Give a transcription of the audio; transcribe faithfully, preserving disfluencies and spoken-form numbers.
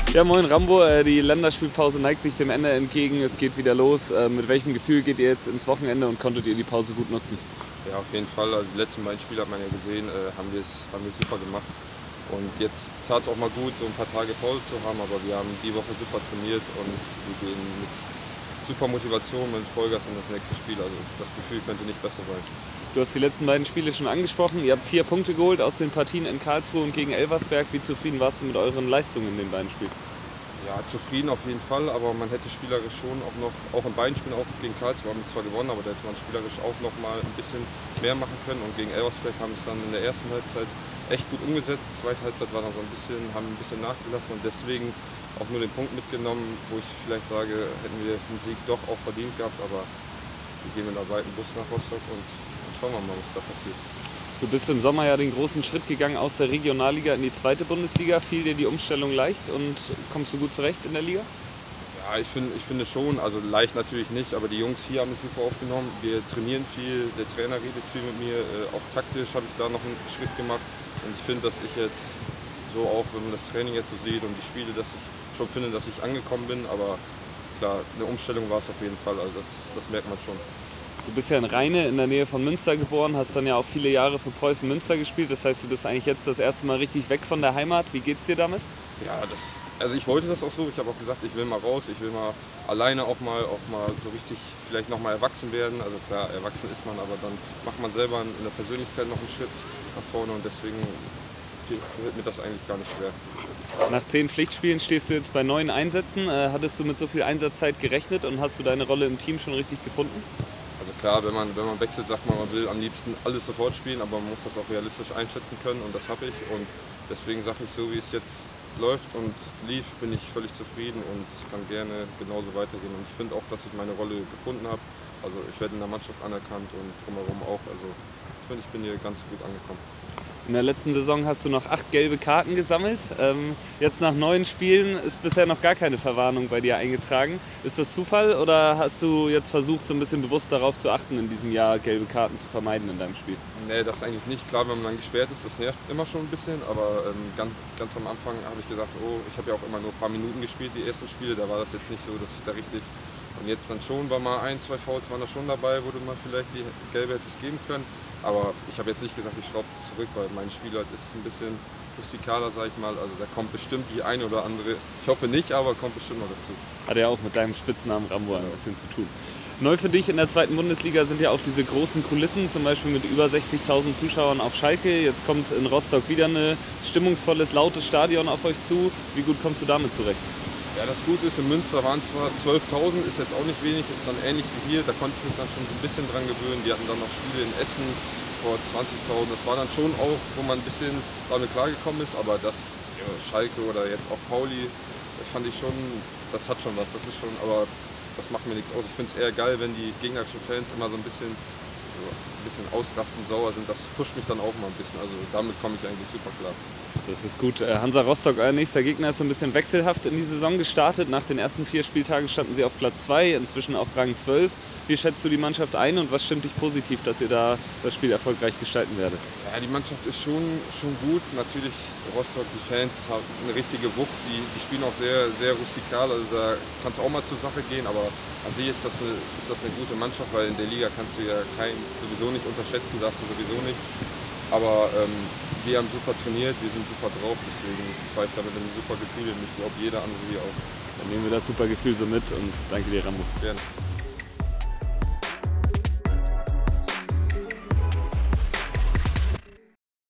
Ja, moin Rambo, äh, die Länderspielpause neigt sich dem Ende entgegen, es geht wieder los. Äh, Mit welchem Gefühl geht ihr jetzt ins Wochenende und konntet ihr die Pause gut nutzen? Ja, auf jeden Fall. Also die letzten beiden Spiele hat man ja gesehen, äh, haben wir es haben wir's super gemacht. Und jetzt tat es auch mal gut, so ein paar Tage Pause zu haben, aber wir haben die Woche super trainiert und wir gehen mit super Motivation, mit Vollgas in das nächste Spiel. Also das Gefühl könnte nicht besser sein. Du hast die letzten beiden Spiele schon angesprochen, ihr habt vier Punkte geholt aus den Partien in Karlsruhe und gegen Elversberg. Wie zufrieden warst du mit euren Leistungen in den beiden Spielen? Ja, zufrieden auf jeden Fall, aber man hätte spielerisch schon auch noch, auch in beiden Spielen, auch gegen Karlsruhe haben wir zwar gewonnen, aber da hätte man spielerisch auch noch mal ein bisschen mehr machen können. Und gegen Elversberg haben wir es dann in der ersten Halbzeit echt gut umgesetzt. Die zweite Halbzeit war dann so ein bisschen, haben ein bisschen nachgelassen und deswegen auch nur den Punkt mitgenommen, wo ich vielleicht sage, hätten wir den Sieg doch auch verdient gehabt, aber wir gehen mit einem weiten Bus nach Rostock und dann schauen wir mal, was da passiert. Du bist im Sommer ja den großen Schritt gegangen aus der Regionalliga in die zweite Bundesliga. Fiel dir die Umstellung leicht und kommst du gut zurecht in der Liga? Ja, ich, find, ich finde schon, also leicht natürlich nicht, aber die Jungs hier haben es super aufgenommen. Wir trainieren viel, der Trainer redet viel mit mir, äh, auch taktisch habe ich da noch einen Schritt gemacht. Und ich finde, dass ich jetzt so auch, wenn man das Training jetzt so sieht und die Spiele, dass ich schon finde, dass ich angekommen bin. Aber klar, eine Umstellung war es auf jeden Fall, also das, das merkt man schon. Du bist ja in Rheine in der Nähe von Münster geboren, hast dann ja auch viele Jahre für Preußen Münster gespielt. Das heißt, du bist eigentlich jetzt das erste Mal richtig weg von der Heimat. Wie geht's dir damit? Ja, das, also ich wollte das auch so. Ich habe auch gesagt, ich will mal raus, ich will mal alleine auch mal, auch mal so richtig vielleicht noch mal erwachsen werden. Also klar, erwachsen ist man, aber dann macht man selber in der Persönlichkeit noch einen Schritt nach vorne und deswegen wird mir das eigentlich gar nicht schwer. Nach zehn Pflichtspielen stehst du jetzt bei neun Einsätzen. Äh, hattest du mit so viel Einsatzzeit gerechnet und hast du deine Rolle im Team schon richtig gefunden? Also klar, wenn man, wenn man wechselt, sagt man, man will am liebsten alles sofort spielen, aber man muss das auch realistisch einschätzen können und das habe ich. Und deswegen sage ich, so wie es jetzt läuft und lief, bin ich völlig zufrieden und es kann gerne genauso weitergehen. Und ich finde auch, dass ich meine Rolle gefunden habe. Also ich werde in der Mannschaft anerkannt und drumherum auch. Also ich finde, ich bin hier ganz gut angekommen. In der letzten Saison hast du noch acht gelbe Karten gesammelt. Ähm, jetzt nach neun Spielen ist bisher noch gar keine Verwarnung bei dir eingetragen. Ist das Zufall oder hast du jetzt versucht, so ein bisschen bewusst darauf zu achten, in diesem Jahr gelbe Karten zu vermeiden in deinem Spiel? Nee, das eigentlich nicht. Klar, wenn man dann gesperrt ist, das nervt immer schon ein bisschen. Aber ähm, ganz, ganz am Anfang habe ich gesagt, oh, ich habe ja auch immer nur ein paar Minuten gespielt, die ersten Spiele. Da war das jetzt nicht so, dass ich da richtig... Und jetzt dann schon, war mal ein, zwei Fouls waren da schon dabei, wo du mal vielleicht die gelbe hättest geben können. Aber ich habe jetzt nicht gesagt, ich schraube das zurück, weil mein Spiel halt ist ein bisschen rustikaler, sag ich mal. Also da kommt bestimmt die eine oder andere, ich hoffe nicht, aber kommt bestimmt noch dazu. Hat ja auch mit deinem Spitznamen Rambo ein bisschen zu tun. Neu für dich in der zweiten Bundesliga sind ja auch diese großen Kulissen, zum Beispiel mit über sechzigtausend Zuschauern auf Schalke. Jetzt kommt in Rostock wieder ein stimmungsvolles, lautes Stadion auf euch zu. Wie gut kommst du damit zurecht? Ja, das Gute ist, in Münster waren zwar zwölftausend, ist jetzt auch nicht wenig, ist dann ähnlich wie hier, da konnte ich mich dann schon ein bisschen dran gewöhnen. Die hatten dann noch Spiele in Essen vor zwanzigtausend, das war dann schon auch, wo man ein bisschen damit klargekommen ist, aber das ja, Schalke oder jetzt auch Pauli, das fand ich schon, das hat schon was, das ist schon, aber das macht mir nichts aus. Ich finde es eher geil, wenn die gegnerischen Fans immer so ein bisschen, so ein bisschen ausrasten, sauer sind, das pusht mich dann auch mal ein bisschen, also damit komme ich eigentlich super klar. Das ist gut. Hansa Rostock, euer nächster Gegner, ist so ein bisschen wechselhaft in die Saison gestartet. Nach den ersten vier Spieltagen standen sie auf Platz zwei, inzwischen auf Rang zwölf. Wie schätzt du die Mannschaft ein und was stimmt dich positiv, dass ihr da das Spiel erfolgreich gestalten werdet? Ja, die Mannschaft ist schon, schon gut. Natürlich Rostock, die Fans haben eine richtige Wucht. Die, die spielen auch sehr, sehr rustikal. Also da kann es auch mal zur Sache gehen. Aber an sich ist das, eine, ist das eine gute Mannschaft, weil in der Liga kannst du ja keinen sowieso nicht unterschätzen, darfst du sowieso nicht. Aber ähm, wir haben super trainiert, wir sind super drauf, deswegen fahre ich damit ein super Gefühl und ich glaube jeder andere hier auch. Dann nehmen wir das super Gefühl so mit und danke dir, Rambo. Gerne.